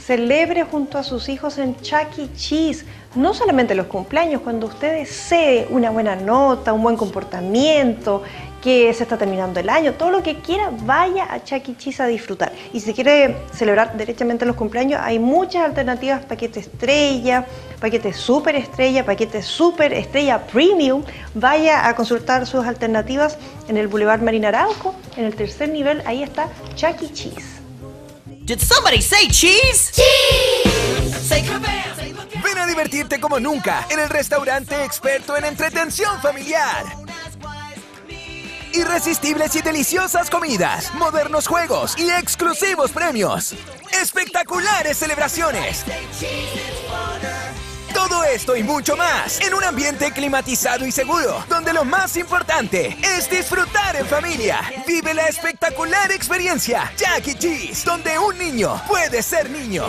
Celebre junto a sus hijos en Chuck E. Cheese. No solamente los cumpleaños, cuando usted desee una buena nota, un buen comportamiento, que se está terminando el año, todo lo que quiera, vaya a Chuck E. Cheese a disfrutar. Y si quiere celebrar derechamente los cumpleaños, hay muchas alternativas: paquete estrella, paquete super estrella premium. Vaya a consultar sus alternativas en el Boulevard Marina Arauco, en el tercer nivel, ahí está Chuck E. Cheese. Did somebody say cheese? Cheese! Say kabam! Ven a divertirte como nunca en el restaurante experto en entretención familiar. Irresistibles y deliciosas comidas, modernos juegos y exclusivos premios. Espectaculares celebraciones. Todo esto y mucho más en un ambiente climatizado y seguro, donde lo más importante es disfrutar en familia. Vive la espectacular experiencia Chuck E. Cheese, donde un niño puede ser niño.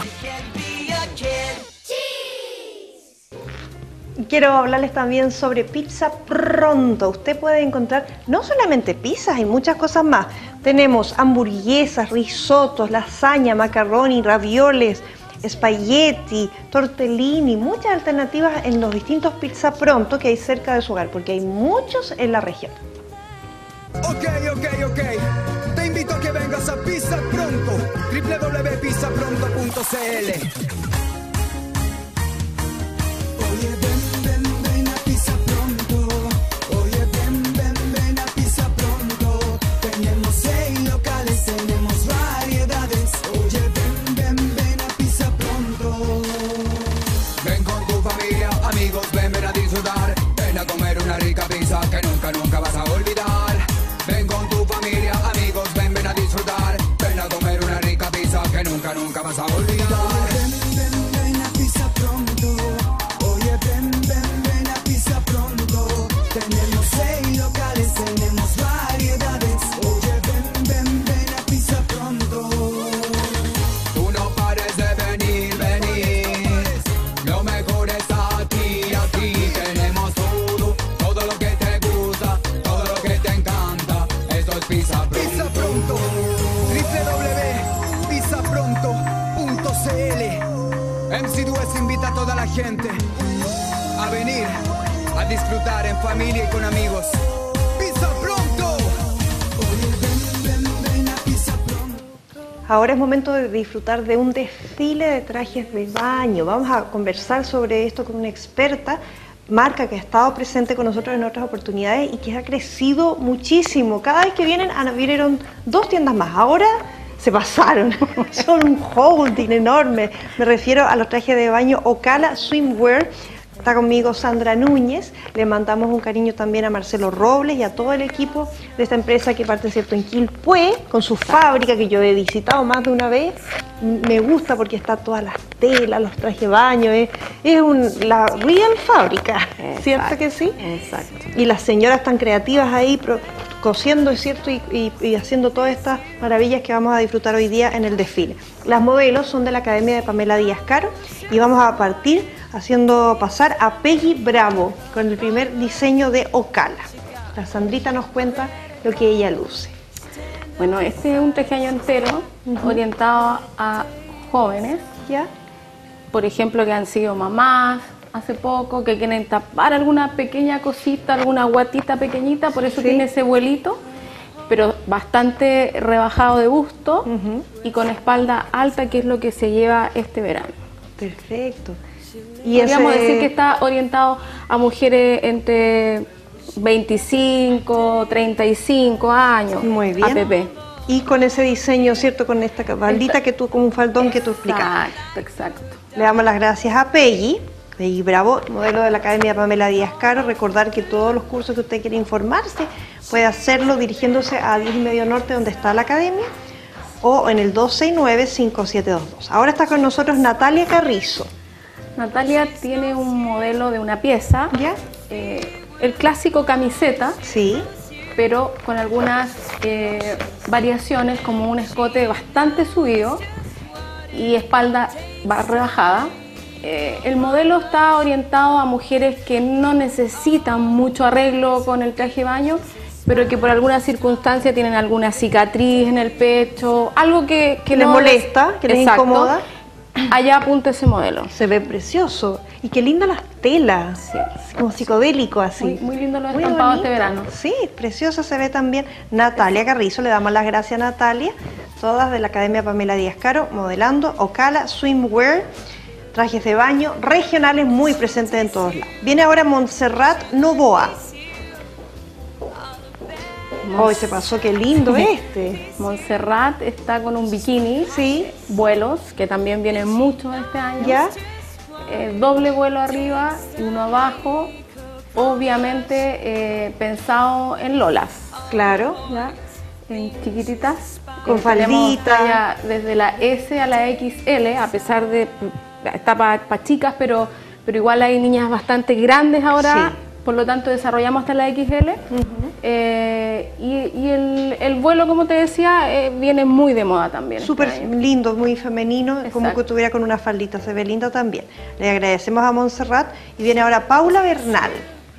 Quiero hablarles también sobre Pizza Pronto. Usted puede encontrar no solamente pizzas, hay muchas cosas más. Tenemos hamburguesas, risotos, lasaña, macaroni, ravioles, espagueti, tortellini, muchas alternativas en los distintos Pizza Pronto que hay cerca de su hogar, porque hay muchos en la región. Ok. Te invito a que vengas a Pizza Pronto, www.pizzapronto.cl. Oye, ven a Pizza Pronto. Oye, ven a Pizza Pronto. Tenemos 6 locales, tenemos variedades. Oye, ven a Pizza Pronto. Ven con tu familia, amigos, ven a disfrutar. Ven a comer una rica pizza que nunca vas a olvidar. Ven con tu familia, amigos, ven a disfrutar. Ven a comer una rica pizza que nunca vas a olvidar. Ven a Pizza Pronto. Oye, ven a Pizza Pronto. Tenemos 6 locales, tenemos variedades. Oye, ven a Pizza Pronto. Tú no pares de venir. Lo mejor está aquí. Tenemos todo lo que te gusta, todo lo que te encanta. Esto es Pizza Pronto. Pizza Pronto, www.pizzapronto.cl. MC Dues invita a toda la gente a venir a disfrutar en familia y con amigos. Pizza Pronto. Oye, ven a Pizza Pronto. Ahora es momento de disfrutar de un desfile de trajes de baño. Vamos a conversar sobre esto con una experta, marca que ha estado presente con nosotros en otras oportunidades y que ha crecido muchísimo. Cada vez que vinieron 2 tiendas más. Ahora se pasaron, son un holding enorme. Me refiero a los trajes de baño Ocala Swimwear. Está conmigo Sandra Núñez. Le mandamos un cariño también a Marcelo Robles y a todo el equipo de esta empresa que parte, ¿cierto?, en Quilpué, con su fábrica que yo he visitado más de una vez. Me gusta porque está todas las telas, los trajes de baño, es la real fábrica, ¿cierto que sí? Exacto. Y las señoras tan creativas ahí cosiendo, ¿es cierto? Y haciendo todas estas maravillas que vamos a disfrutar hoy día en el desfile. Las modelos son de la Academia de Pamela Díaz Caro y vamos a partir haciendo pasar a Peggy Bravo con el primer diseño de Ocala. La Sandrita nos cuenta lo que ella luce. Bueno, este es un traje de baño entero orientado a jóvenes, ¿Ya? por ejemplo, que han sido mamás hace poco, que quieren tapar alguna pequeña cosita, alguna guatita pequeñita, por eso tiene ese vuelito, pero bastante rebajado de busto y con espalda alta, que es lo que se lleva este verano. Perfecto. Podríamos decir que está orientado a mujeres entre 25, 35 años. Muy bien. APP. Y con ese diseño, ¿cierto? Con esta faldita que tú, como un faldón que tú explicas. Exacto. Le damos las gracias a Peggy Bravo, modelo de la Academia Pamela Díaz Caro. Recordar que todos los cursos que usted quiere informarse puede hacerlo dirigiéndose a 10 y medio Norte, donde está la Academia, o en el 269-5722. Ahora está con nosotros Natalia Carrizo. Natalia tiene un modelo de una pieza, ¿Ya? El clásico camiseta, Sí. pero con algunas variaciones, como un escote bastante subido y espalda rebajada. El modelo está orientado a mujeres que no necesitan mucho arreglo con el traje de baño, pero que por alguna circunstancia tienen alguna cicatriz en el pecho, algo que les no molesta, que les Exacto. incomoda. allá apunta ese modelo. Se ve precioso. Y qué lindas las telas. Sí. Como psicodélico así. Muy lindo los Muy estampados bonito. este verano. Sí, preciosa se ve también. Natalia Carrizo, le damos las gracias a Natalia. Todas de la Academia Pamela Díaz Caro, modelando. Ocala, swimwear, trajes de baño, regionales muy presentes en todos lados. Viene ahora Montserrat Novoa. Hoy se pasó, qué lindo este. Montserrat está con un bikini, Sí, vuelos, que también vienen muchos este año. ya. Doble vuelo arriba y uno abajo, obviamente pensado en lolas, Claro. ¿ya? En chiquititas. Con tenemos faldita. talla desde la S a la XL, a pesar de, está para chicas, pero igual hay niñas bastante grandes ahora, Sí. por lo tanto desarrollamos hasta la XL. Y el vuelo, como te decía, viene muy de moda también. Súper este año. lindo, muy femenino, como Exacto. que tuviera con una faldita, se ve linda también. Le agradecemos a Montserrat y viene ahora Paula Bernal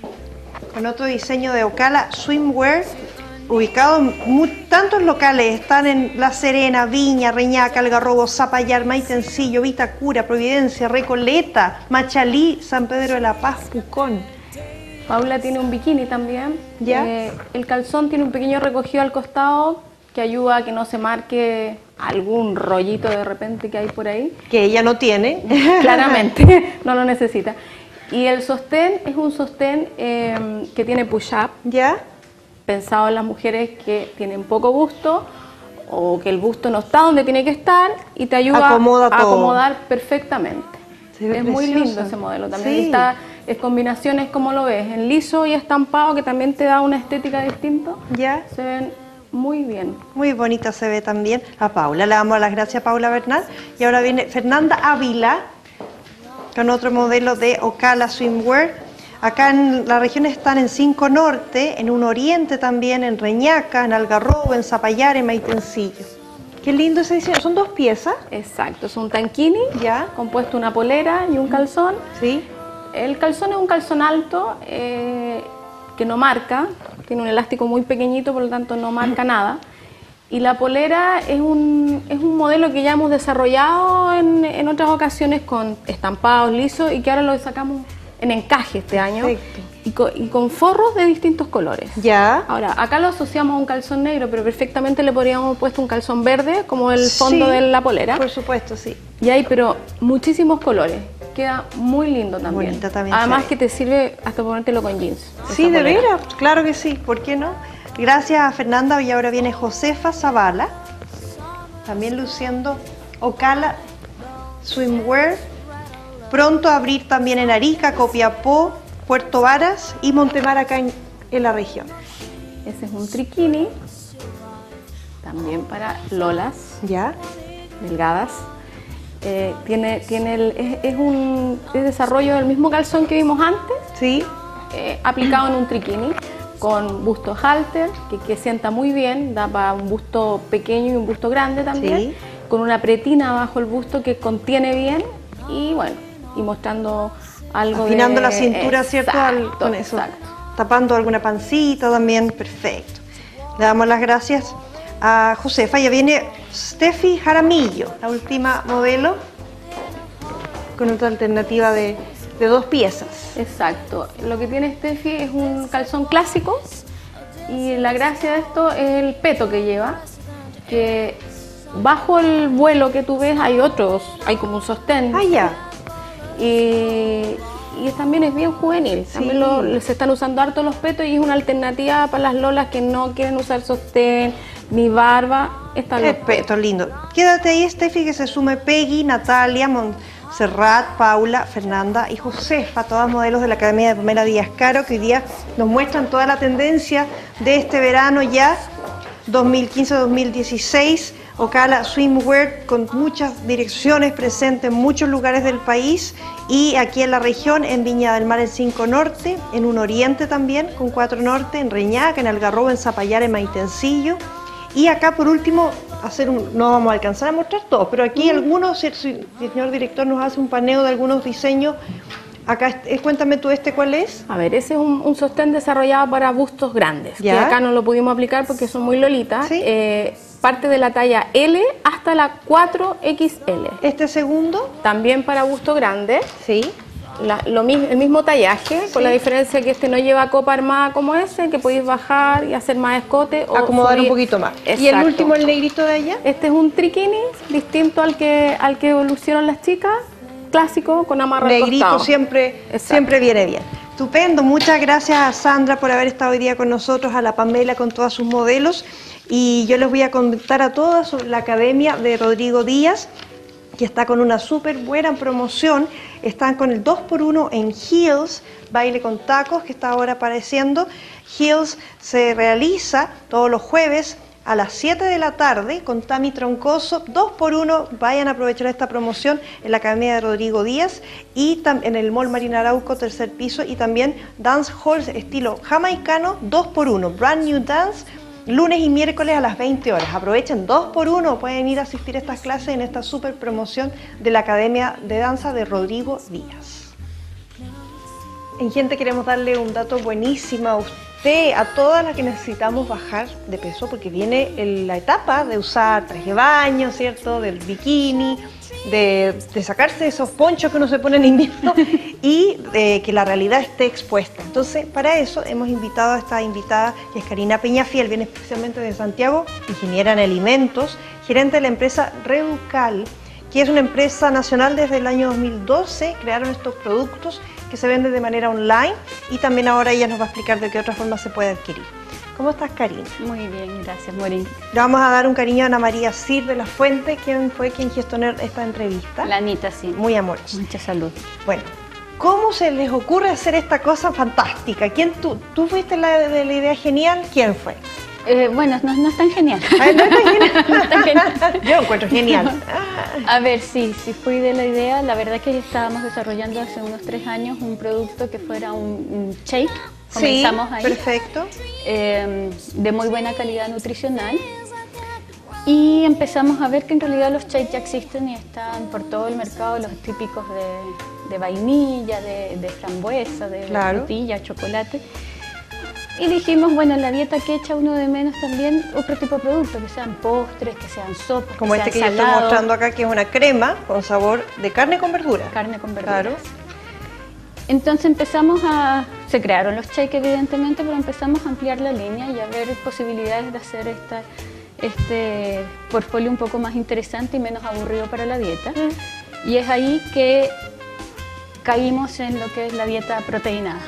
con otro diseño de Ocala Swimwear, ubicado en tantos locales, están en La Serena, Viña, Reñaca, Algarrobo, Zapallar, Maitencillo, Vitacura, Providencia, Recoleta, Machalí, San Pedro de la Paz, Pucón. Paula tiene un bikini también. ¿Ya? El calzón tiene un pequeño recogido al costado que ayuda a que no se marque algún rollito de repente que hay por ahí. Que ella no tiene. Claramente, no lo necesita. Y el sostén es un sostén que tiene push-up, ¿Ya? pensado en las mujeres que tienen poco busto o que el busto no está donde tiene que estar y te ayuda Acomoda a todo. acomodar perfectamente. Se ve Es muy precioso. lindo ese modelo también. Sí. Está, es combinaciones como lo ves, en liso y estampado, que también te da una estética distinta. ¿Ya? Se ven muy bien. Muy bonita se ve también a Paula. Le damos las gracias a Paula Bernal. Y ahora viene Fernanda Ávila con otro modelo de Ocala Swimwear. Acá en la región están en 5 Norte, en 1 Oriente también, en Reñaca, en Algarrobo, en Zapallar, en Maitencillo. Qué lindo ese diseño. Son 2 piezas. Exacto, es un tankini, Ya. compuesto una polera y un calzón. Sí. El calzón es un calzón alto que no marca, tiene un elástico muy pequeñito, por lo tanto no marca nada. Y la polera es un modelo que ya hemos desarrollado en otras ocasiones con estampados lisos y que ahora lo sacamos en encaje este año Perfecto. y con forros de distintos colores. Ya. Ahora, acá lo asociamos a un calzón negro, pero perfectamente le podríamos haber puesto un calzón verde como el fondo Sí, de la polera. Por supuesto, sí. Y hay, pero muchísimos colores. Queda muy lindo también. Bonita también Además se que te sirve hasta ponértelo con jeans. Sí, esa de polera. veras, claro que sí, ¿por qué no? Gracias a Fernanda y ahora viene Josefa Zavala, también luciendo Ocala Swimwear, pronto a abrir también en Arica, Copiapó, Puerto Varas y Montemar acá en la región. Ese es un triquini, también para lolas, ¿Ya? delgadas. Es desarrollo del mismo calzón que vimos antes, Sí, aplicado en un triquini, con busto halter, que sienta muy bien, da para un busto pequeño y un busto grande también, Sí. con una pretina bajo el busto que contiene bien y bueno, y mostrando algo afinando de... la cintura, ¿cierto? Exacto, Con eso, exacto. tapando alguna pancita también, perfecto. Le damos las gracias a Josefa. Ya viene Steffi Jaramillo, la última modelo, con otra alternativa de 2 piezas. Exacto. Lo que tiene Steffi es un calzón clásico y la gracia de esto es el peto que lleva, que bajo el vuelo que tú ves hay como un sostén. Ah, ya. Y también es bien juvenil. Sí. También se están usando harto los petos y es una alternativa para las lolas que no quieren usar sostén ni barba. Están los petos. Perfecto, lindo. Quédate ahí, Steffi, que se sume Peggy, Natalia, Montserrat, Paula, Fernanda y Josefa, todas modelos de la Academia de Pamela Díaz Caro, que hoy día nos muestran toda la tendencia de este verano ya, 2015-2016. Ocala Swimwear con muchas direcciones presentes en muchos lugares del país y aquí en la región, en Viña del Mar en 5 Norte, en 1 Oriente también, con 4 Norte, en Reñaca, en Algarrobo, en Zapallar, en Maitencillo. Y acá por último, no vamos a alcanzar a mostrar todos, pero aquí algunos, si el señor director nos hace un paneo de algunos diseños. Acá, cuéntame tú ¿cuál es? A ver, ese es un sostén desarrollado para bustos grandes, Ya. que acá no lo pudimos aplicar porque son muy lolitas. Sí. parte de la talla L hasta la 4XL. Este segundo, También para busto grande, sí. el mismo tallaje, con la diferencia que este no lleva copa armada como ese, que podéis bajar y hacer más escote. O Acomodar subir. un poquito más. Y el Exacto. último, el negrito de allá. Este es un triquini, distinto al que lucieron las chicas, clásico, con amarre al Negrito costado. siempre, Exacto. siempre viene bien. Estupendo, muchas gracias a Sandra por haber estado hoy día con nosotros, a la Pamela con todos sus modelos. Y yo les voy a contar a todas sobre la Academia de Rodrigo Díaz, que está con una súper buena promoción. Están con el 2x1 en Heels, baile con tacos, que está ahora apareciendo. Heels se realiza todos los jueves a las 7 de la tarde con Tami Troncoso. 2x1, vayan a aprovechar esta promoción en la Academia de Rodrigo Díaz y en el Mall Marina Arauco, tercer piso, y también Dance Halls estilo jamaicano, 2x1, Brand New Dance, lunes y miércoles a las 20 horas. Aprovechen 2x1, pueden ir a asistir a estas clases en esta super promoción de la Academia de Danza de Rodrigo Díaz. En Gente queremos darle un dato buenísimo a usted, a todas las que necesitamos bajar de peso, porque viene la etapa de usar traje de baño, ¿cierto? Del bikini, de sacarse esos ponchos que uno se pone en invierno y de que la realidad esté expuesta. Entonces, para eso hemos invitado a esta invitada, que es Karina Peñafiel, viene especialmente de Santiago, ingeniera en alimentos, gerente de la empresa Reducal, que es una empresa nacional desde el año 2012, crearon estos productos que se venden de manera online y también ahora ella nos va a explicar de qué otra forma se puede adquirir. ¿Cómo estás, Karina? Muy bien, gracias, Morín. Le vamos a dar un cariño a Ana María Cir de la Fuente, quien fue quien gestionó esta entrevista. La Anita, sí. Muy amorosa. Mucha salud. Bueno, ¿cómo se les ocurre hacer esta cosa fantástica? ¿Quién tú fuiste de la idea genial? ¿Quién fue? Bueno, no es tan genial. Ay, no es tan genial. No es tan genial. Yo encuentro genial. A ver, sí fui de la idea. La verdad es que estábamos desarrollando hace unos 3 años un producto que fuera un shake. Comenzamos sí, ahí. Perfecto. De muy buena calidad nutricional. Y empezamos a ver que en realidad los shakes ya existen y están por todo el mercado, los típicos de vainilla, de frambuesa, de frutilla, chocolate. Y dijimos, bueno, en la dieta que echa uno de menos también otro tipo de productos, que sean postres, que sean sopas, como que este que sean yo estoy salados. mostrando acá, que es una crema con sabor de carne con verdura. Carne con verduras. Claro. Entonces se crearon los shakes evidentemente, pero empezamos a ampliar la línea y a ver posibilidades de hacer este portfolio un poco más interesante y menos aburrido para la dieta. Y es ahí que caímos en lo que es la dieta proteinada.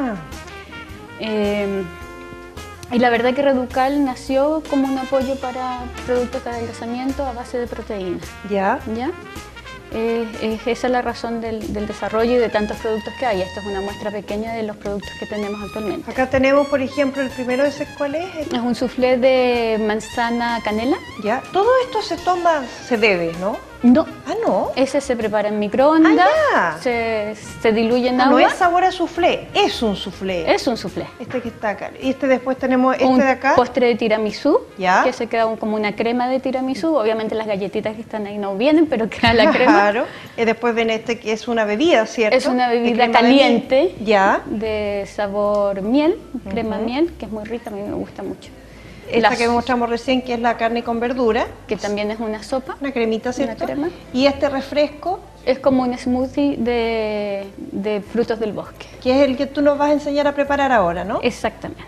Y la verdad que Reducal nació como un apoyo para productos de adelgazamiento a base de proteínas. ¿Ya? Esa es la razón del desarrollo y de tantos productos que hay. Esta es una muestra pequeña de los productos que tenemos actualmente. Acá tenemos, por ejemplo, el primero, ¿ese cuál es? Es un soufflé de manzana canela. ¿Ya? Todo esto se bebe, ¿no? No. Ah, ¿no? Ese se prepara en microondas, Ah, se diluye en no agua. es sabor a soufflé, es un soufflé. Es un soufflé. Este que está acá. Y después tenemos Un de acá. postre de tiramisú, Ya. que se queda como una crema de tiramisú. Obviamente las galletitas que están ahí no vienen, pero queda la crema. Claro. Y después viene este que es una bebida, ¿cierto? Es una De bebida crema de caliente, miel. Ya. de sabor miel, crema miel, que es muy rica, a mí me gusta mucho. Esta que mostramos recién, que es la carne con verdura. Que también es una sopa, Una cremita, ¿cierto? Una crema. Y este refresco, es como un smoothie de frutos del bosque. que es el que tú nos vas a enseñar a preparar ahora, ¿no? Exactamente.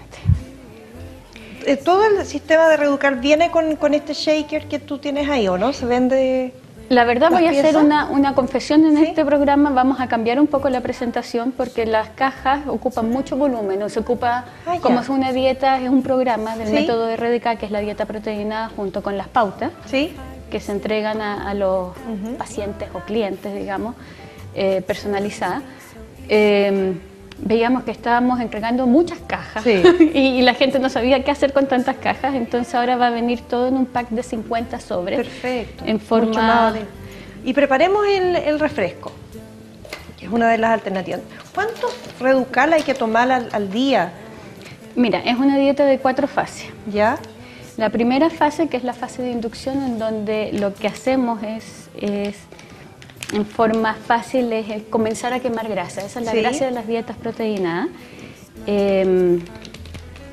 Todo el sistema de Reducal viene con este shaker que tú tienes ahí, ¿o no? Se vende... La verdad ¿Las voy a hacer piezas? una confesión en ¿Sí? este programa. Vamos a cambiar un poco la presentación porque las cajas ocupan mucho volumen. No se ocupa, Ah, ya. como es una dieta, es un programa del ¿Sí? método RDK, que es la dieta proteinada junto con las pautas ¿Sí? que se entregan a los pacientes o clientes, digamos, personalizadas. Veíamos que estábamos entregando muchas cajas Sí. y la gente no sabía qué hacer con tantas cajas, entonces ahora va a venir todo en un pack de 50 sobres. Perfecto. En Mucho forma... más Y preparemos el refresco, que es una de las alternativas. ¿Cuántos Reducal hay que tomar al día? Mira, es una dieta de 4 fases. ¿Ya? La primera fase, que es la fase de inducción, en donde lo que hacemos es en forma fácil, es el comenzar a quemar grasa. Esa es la Sí. gracia de las dietas proteinadas.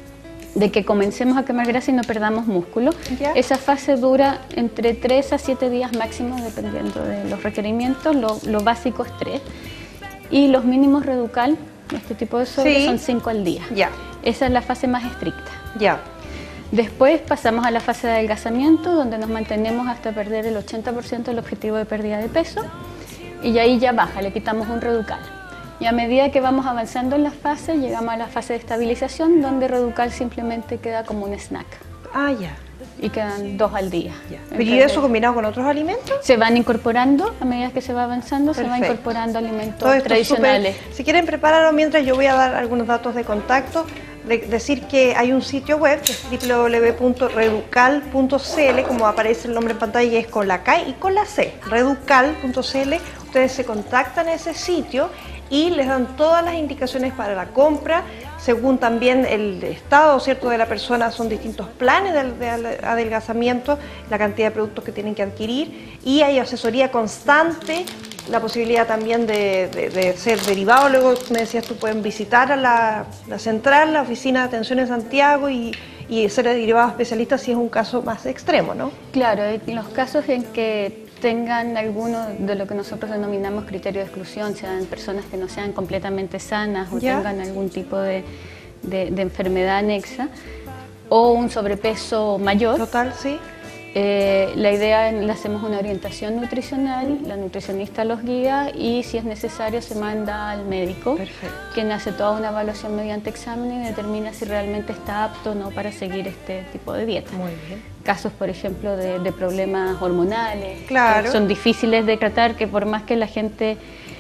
de que comencemos a quemar grasa y no perdamos músculo. Ya. Esa fase dura entre 3 a 7 días máximo, dependiendo de los requerimientos. Lo básico es 3. Y los mínimos Reducal, este tipo de sobres, Sí. son 5 al día. Ya. Esa es la fase más estricta. Ya. Después pasamos a la fase de adelgazamiento, donde nos mantenemos hasta perder el 80% del objetivo de pérdida de peso. Y ahí ya baja, le quitamos un Reducal. Y a medida que vamos avanzando en la fase, llegamos a la fase de estabilización, donde Reducal simplemente queda como un snack. Ah, ya. Y quedan 2 al día. Pero ¿y eso combinado con otros alimentos? Se van incorporando, a medida que se va avanzando, se va Perfecto. incorporando alimentos Todo esto es tradicionales. súper- Si quieren prepararlo mientras, yo voy a dar algunos datos de contacto. Decir que hay un sitio web que es www.reducal.cl, como aparece el nombre en pantalla, y es con la K y con la C, reducal.cl. Ustedes se contactan a ese sitio y les dan todas las indicaciones para la compra, según también el estado, ¿cierto?, de la persona. Son distintos planes de adelgazamiento, la cantidad de productos que tienen que adquirir, y hay asesoría constante, la posibilidad también de ser derivado. Luego, me decías tú, pueden visitar a la central, la oficina de atención en Santiago, y ser derivados especialistas si es un caso más extremo, ¿no? Claro, en los casos en que tengan alguno de lo que nosotros denominamos criterio de exclusión, sean personas que no sean completamente sanas o Ya. tengan algún tipo de enfermedad anexa o un sobrepeso mayor, Total, sí. la idea es le hacemos una orientación nutricional, la nutricionista los guía y si es necesario se manda al médico, Perfecto. quien hace toda una evaluación mediante examen y determina si realmente está apto o no para seguir este tipo de dieta. Muy bien. Casos, por ejemplo, de problemas hormonales, Claro. que son difíciles de tratar, que por más que la gente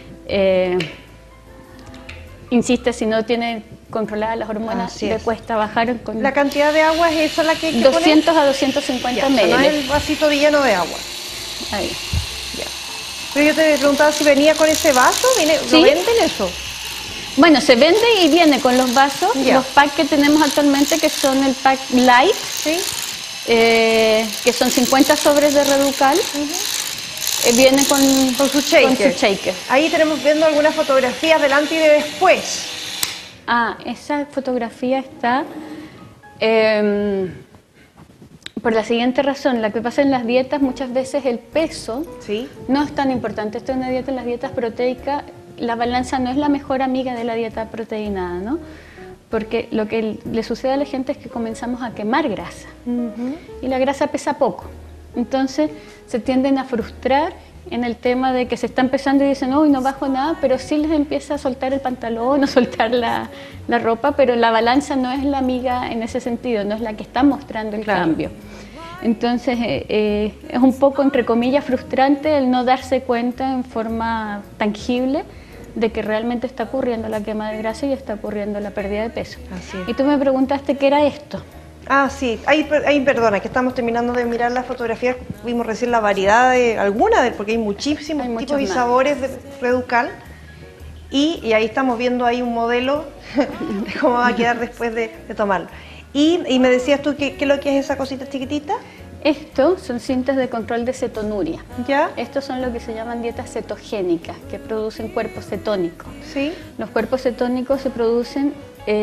insiste, si no tiene controladas las hormonas, Así le es. cuesta bajar con La cantidad de agua es esa la que hay que 200 a poner. 250 Ya, no ml. es el vasito lleno de agua. Ahí. Pero yo te preguntaba si venía con ese vaso, Sí. ¿lo venden eso? Bueno, se vende y viene con los vasos, Ya. los packs que tenemos actualmente, que son el pack Light, Sí. que son 50 sobres de Reducal, viene con Con su shaker. shaker. Ahí tenemos viendo algunas fotografías del antes y de después. Ah, esa fotografía está por la siguiente razón. La que pasa en las dietas, muchas veces el peso Sí. no es tan importante. Esto es una dieta, en las dietas proteicas, la balanza no es la mejor amiga de la dieta proteinada, ¿no? Porque lo que le sucede a la gente es que comenzamos a quemar grasa y la grasa pesa poco. Entonces se tienden a frustrar en el tema de que se está empezando y dicen, uy, no bajo nada, pero sí les empieza a soltar el pantalón o soltar la ropa, pero la balanza no es la amiga en ese sentido, no es la que está mostrando el Claro. cambio. Entonces es un poco, entre comillas, frustrante el no darse cuenta en forma tangible de que realmente está ocurriendo la quema de grasa y está ocurriendo la pérdida de peso. Así es. Y tú me preguntaste qué era esto. Ah, sí. Ahí, perdona, que estamos terminando de mirar las fotografías. Vimos recién la variedad de porque hay muchísimos Hay tipos muchos y más. sabores de Reducal. Y ahí estamos viendo ahí un modelo de cómo va a quedar después de tomarlo. Y me decías tú, ¿qué es lo que es esa cosita chiquitita? Esto son cintas de control de cetonuria. ¿Ya? Estos son lo que se llaman dietas cetogénicas, que producen cuerpos cetónicos. Sí. Los cuerpos cetónicos se producen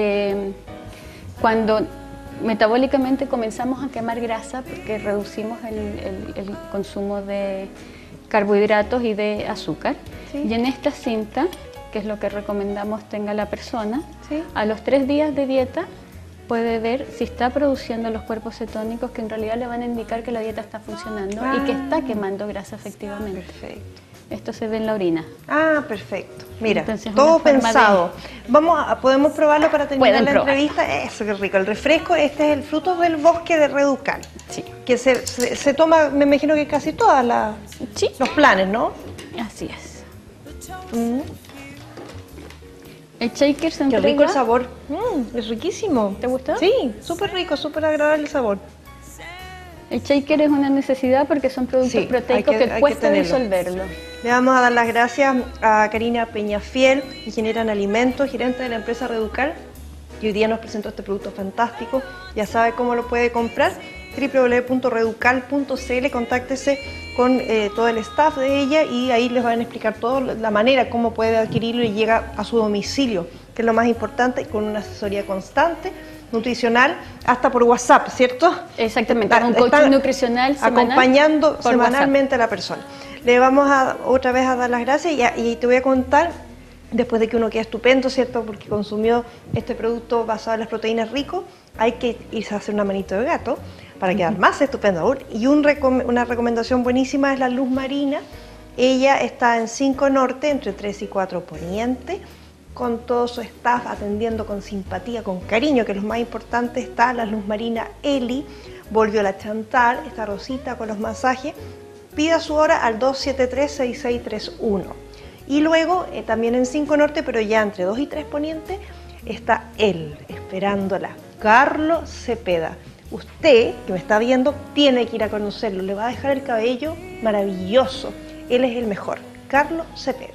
cuando metabólicamente comenzamos a quemar grasa porque reducimos el consumo de carbohidratos y de azúcar. Sí. Y en esta cinta, que es lo que recomendamos tenga la persona, Sí. a los 3 días de dieta puede ver si está produciendo los cuerpos cetónicos que en realidad le van a indicar que la dieta está funcionando y que está quemando grasa efectivamente. Perfecto. Esto se ve en la orina. Ah, perfecto. Mira, Entonces, todo una forma pensado. ¿Podemos probarlo para terminar Pueden la probar. entrevista? Eso, qué rico. El refresco, este es el fruto del bosque de Reducal. Sí. Que se toma, me imagino que casi todas Sí. los planes, ¿no? Así es. Mm, El shaker se qué entrega. rico el sabor. Es riquísimo. ¿Te gustó? Sí, súper rico, súper agradable el sabor. El shaker es una necesidad porque son productos Sí, proteicos hay que que cuesta tenerlo. disolverlo. Le vamos a dar las gracias a Karina Peñafiel, ingeniera en alimentos, gerente de la empresa Reducal, que hoy día nos presentó este producto fantástico. Ya sabe cómo lo puede comprar, www.reducal.cl, contáctese con todo el staff de ella y ahí les van a explicar toda la manera, cómo puede adquirirlo y llega a su domicilio, que es lo más importante, y con una asesoría constante nutricional hasta por WhatsApp, ¿cierto? Exactamente, un Están coaching nutricional semanal acompañando por semanalmente a la persona. Le vamos otra vez a dar las gracias y te voy a contar, después de que uno queda estupendo, ¿cierto? Porque consumió este producto basado en las proteínas rico, hay que irse a hacer una manito de gato para quedar más estupendo aún. Y una recomendación buenísima es la Luz Marina. Ella está en 5 Norte, entre 3 y 4 Poniente, con todo su staff atendiendo con simpatía, con cariño, que es lo más importante. Está la Luz Marina Eli, volvió la Chantal, está Rosita con los masajes. Pida su hora al 273-6631. Y luego, también en 5 Norte, pero ya entre 2 y 3 Poniente, está él, esperándola, Carlos Cepeda. Usted, que me está viendo, tiene que ir a conocerlo, le va a dejar el cabello maravilloso. Él es el mejor, Carlos Cepeda.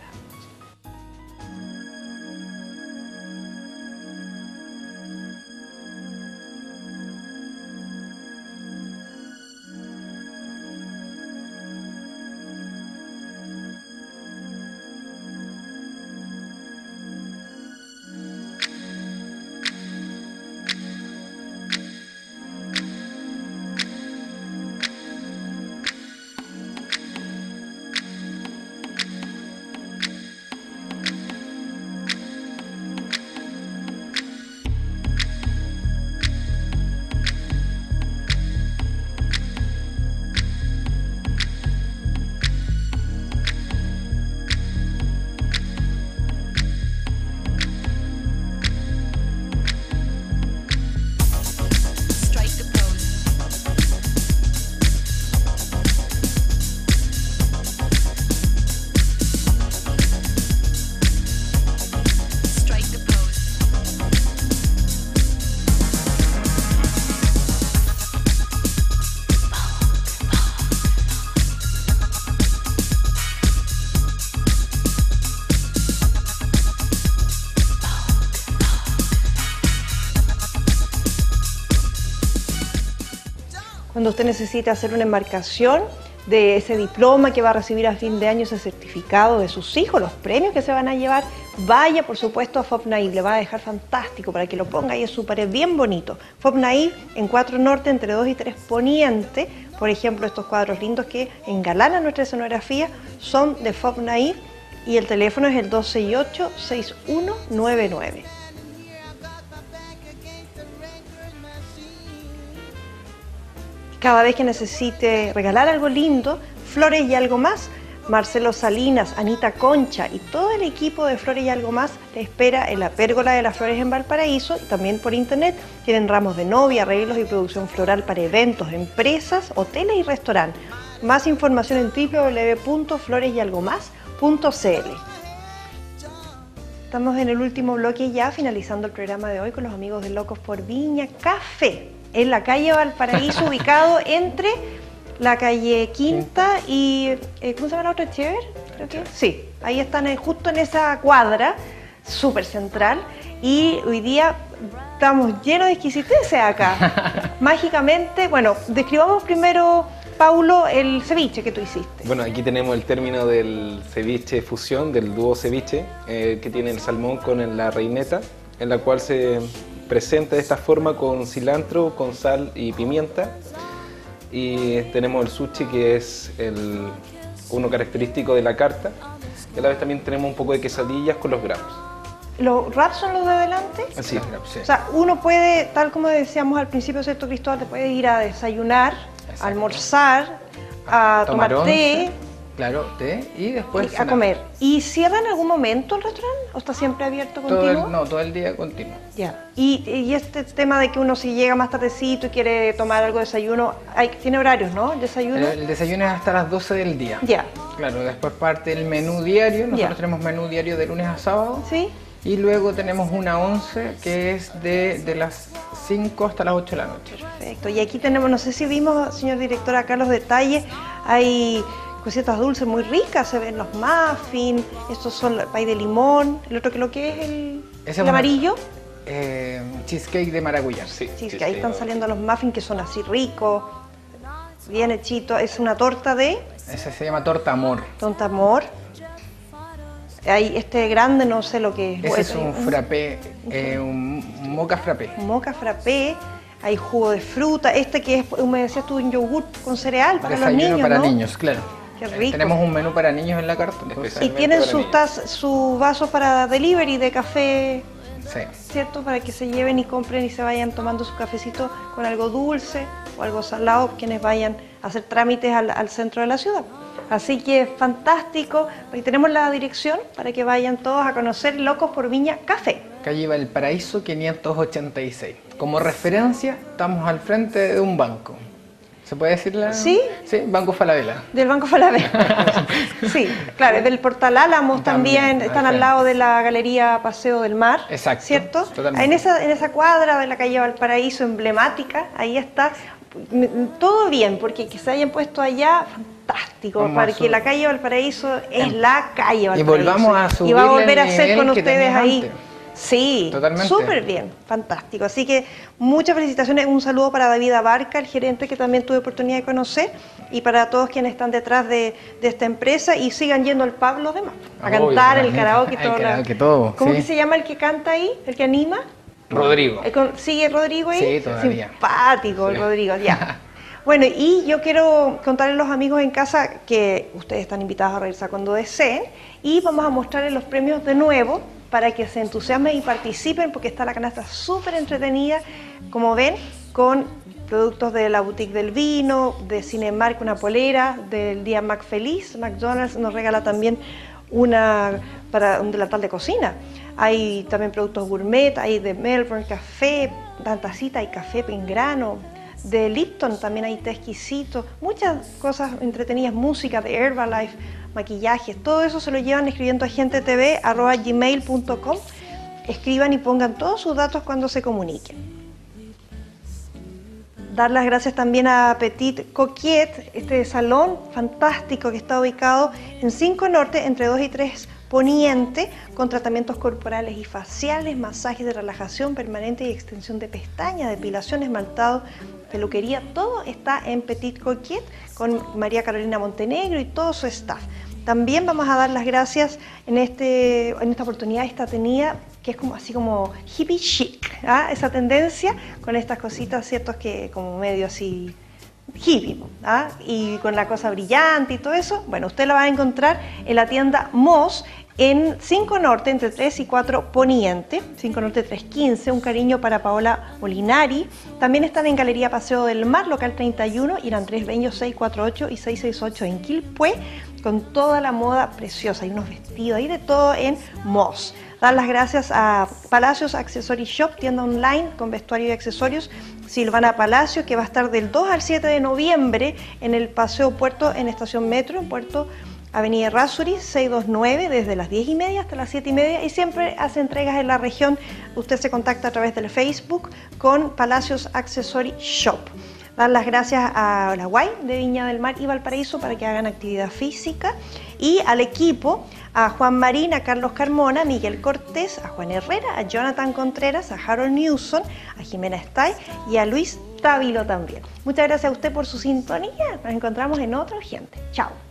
Cuando usted necesite hacer una enmarcación de ese diploma que va a recibir a fin de año, ese certificado de sus hijos, los premios que se van a llevar, vaya por supuesto a FOB Naive, le va a dejar fantástico para que lo ponga ahí en su pared bien bonito. FOB Naive en 4 Norte, entre 2 y 3 Poniente, por ejemplo, estos cuadros lindos que engalanan nuestra escenografía son de FOB Naive y el teléfono es el 268-6199. Cada vez que necesite regalar algo lindo, Flores y Algo Más, Marcelo Salinas, Anita Concha y todo el equipo de Flores y Algo Más te espera en la Pérgola de las Flores en Valparaíso y también por internet. Tienen ramos de novia, arreglos y producción floral para eventos, empresas, hoteles y restaurantes. Más información en www.floresyalgomás.cl. Estamos en el último bloque ya, finalizando el programa de hoy con los amigos de Locos por Viña Café, en la calle Valparaíso, ubicado entre la calle Quinta y... ¿cómo se llama la otra? ¿Echever? Creo que sí, ahí están justo en esa cuadra, súper central, y hoy día estamos llenos de exquisiteces acá. Mágicamente, bueno, describamos primero, Paulo, el ceviche que tú hiciste. Bueno, aquí tenemos el término del ceviche fusión, del dúo ceviche, que tiene el salmón con la reineta, en la cual se presenta de esta forma con cilantro, con sal y pimienta. Y tenemos el sushi, que es uno característico de la carta. Y a la vez también tenemos un poco de quesadillas con los wraps. ¿Los wraps son los de adelante? Así es. Sí. O sea, uno puede, tal como decíamos al principio, ¿cierto, Cristóbal? Te puede ir a desayunar, a almorzar, a tomar té. Claro, té y después a comer. ¿Y cierra en algún momento el restaurante? ¿O está siempre abierto continuo? Todo el día continuo. Ya. Y este tema de que uno si llega más tardecito y quiere tomar algo de desayuno, tiene horarios, ¿no? ¿El desayuno? El desayuno es hasta las 12 del día. Ya. Claro, después parte el menú diario. Nosotros tenemos menú diario de lunes a sábado. Sí. Y luego tenemos una 11 que es de las 5 hasta las 8 de la noche. Perfecto. Y aquí tenemos, no sé si vimos, señor director, acá los detalles. Hay cositas dulces muy ricas, se ven los muffins, estos son el pay de limón, el otro que lo que es el amarillo. Cheesecake de maracuyá. Sí, cheesecake. Ahí están saliendo los muffins que son así ricos, bien hechitos. Es una torta de... Esa se llama torta amor. Torta amor. Hay este grande, no sé lo que es. Ese es un frappé, un mocha frappé. Un mocha frappé, hay jugo de fruta, este que es, me decías tú, un yogur con cereal para los Desayuno niños, para ¿no? niños, claro. Qué rico. Tenemos un menú para niños en la carta. Y tienen sus vasos para delivery de café, Sí. ¿cierto? Para que se lleven y compren y se vayan tomando su cafecito con algo dulce o algo salado, quienes vayan a hacer trámites al centro de la ciudad. Así que fantástico, porque tenemos la dirección para que vayan todos a conocer Locos por Viña Café. Calle Valparaíso 586. Como referencia, estamos al frente de un banco. ¿Se puede decir la...? ¿Sí? Sí, Banco Falabella. Del Banco Falabella. Sí, claro, es del Portal Álamos también, están al lado de la Galería Paseo del Mar. Exacto, ¿Cierto? totalmente. En esa cuadra de la calle Valparaíso emblemática, ahí está. Todo bien, porque que se hayan puesto allá, fantástico, Vamos para a que la calle Valparaíso es la calle Valparaíso. Y volvamos a subir y va a volver a ser con que ustedes teníamos ahí. antes. Sí, Totalmente. súper bien, fantástico. Así que muchas felicitaciones, un saludo para David Abarca, el gerente que también tuve oportunidad de conocer, y para todos quienes están detrás de esta empresa, y sigan yendo al pub los demás, a cantar, el karaoke y todo. todo. ¿Cómo sí. que se llama el que canta ahí, el que anima? Rodrigo. ¿Sigue Rodrigo ahí? Sí, todavía. Simpático el Sí. Rodrigo, ya. Bueno, y yo quiero contarles a los amigos en casa que ustedes están invitados a regresar cuando deseen, y vamos a mostrarles los premios de nuevo para que se entusiasmen y participen, porque está la canasta súper entretenida, como ven, con productos de la Boutique del Vino, de Cinemark, una polera, del Día Mac Feliz. McDonald's nos regala también una para un delantal de cocina. Hay también productos gourmet, hay de Melbourne Café, tacita y café en grano. De Lipton también hay té exquisito, muchas cosas entretenidas, música de Herbalife, maquillajes, todo eso se lo llevan escribiendo a agentetv@gmail.com. Escriban y pongan todos sus datos cuando se comuniquen. Dar las gracias también a Petit Coquette, este salón fantástico que está ubicado en 5 Norte, entre 2 y 3 Poniente, con tratamientos corporales y faciales, masajes de relajación permanente y extensión de pestañas, depilación, esmaltado, peluquería, todo está en Petit Coquette con María Carolina Montenegro y todo su staff. También vamos a dar las gracias en esta oportunidad, esta tenida que es como así como hippie chic, ¿ah? Esa tendencia con estas cositas, ciertos que como medio así hippie, ¿ah? Y con la cosa brillante y todo eso. Bueno, usted la va a encontrar en la tienda Moss en 5 Norte, entre 3 y 4 Poniente, 5 Norte 315, un cariño para Paola Molinari. También están en Galería Paseo del Mar, local 31, y en Andrés Beño 648 y 668 en Quilpué, con toda la moda preciosa. Hay unos vestidos, hay de todo en Moss. Dar las gracias a Palacios Accessory Shop, tienda online con vestuario y accesorios. Silvana Palacio, que va a estar del 2 al 7 de noviembre en el Paseo Puerto, en Estación Metro, en Puerto Avenida Errázuriz, 629, desde las 10:30 hasta las 7:30, y siempre hace entregas en la región. Usted se contacta a través del Facebook con Palacios Accessory Shop. Dar las gracias a la UAI de Viña del Mar y Valparaíso para que hagan actividad física, y al equipo, a Juan Marín, a Carlos Carmona, a Miguel Cortés, a Juan Herrera, a Jonathan Contreras, a Harold Newson, a Jimena Stay y a Luis Távilo también. Muchas gracias a usted por su sintonía. Nos encontramos en otro Gente. Chao.